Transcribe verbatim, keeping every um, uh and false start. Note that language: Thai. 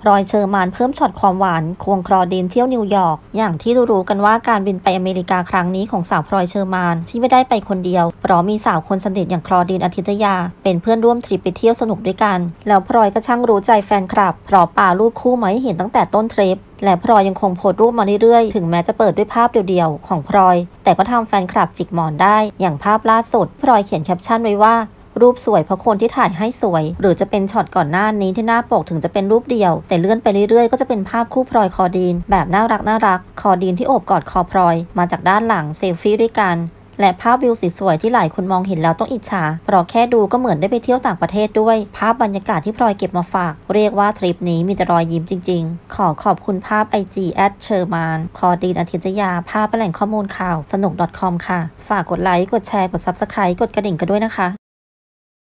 พลอยเชอร์มานเพิ่มช็อตความหวานควงคลอดีนเที่ยวนิวยอร์กอย่างที่รู้ๆกันว่าการบินไปอเมริกาครั้งนี้ของสาวพลอยเชอร์มานที่ไม่ได้ไปคนเดียวเพราะมีสาวคนสนิทอย่างคลอดีนอาทิตยาเป็นเพื่อนร่วมทริปไปเที่ยวสนุกด้วยกันแล้วพลอยก็ช่างรู้ใจแฟนคลับเพราะป่ารูปคู่มาให้เห็นตั้งแต่ต้นทริปและพลอยยังคงโพสต์รูปมาเรื่อยๆถึงแม้จะเปิดด้วยภาพเดียวๆของพลอยแต่ก็ทำแฟนคลับจิกหมอนได้อย่างภาพล่าสุดพลอยเขียนแคปชั่นไว้ว่ารูปสวยเพราะคนที่ถ่ายให้สวยหรือจะเป็นช็อตก่อนหน้านี้ที่หน้าปกถึงจะเป็นรูปเดียวแต่เลื่อนไปเรื่อยๆก็จะเป็นภาพคู่พลอยคอดีนแบบน่ารักน่ารักคอดีนที่โอบกอดคอพลอยมาจากด้านหลังเซลฟี่ด้วยกันและภาพวิวสวยๆที่หลายคนมองเห็นแล้วต้องอิจฉาเพราะแค่ดูก็เหมือนได้ไปเที่ยวต่างประเทศด้วยภาพบรรยากาศที่พลอยเก็บมาฝากเรียกว่าทริปนี้มีแต่รอยยิ้มจริงๆขอขอบคุณภาพ ไอ จี แอท เชอร์มานคอดีนอาทิตยาภาพแหล่งข้อมูลข่าวสนุก .com ค่ะฝากกดไลค์กดแชร์กด ซับสไครบ์ กดกระดิ่งกันด้วยนะคะ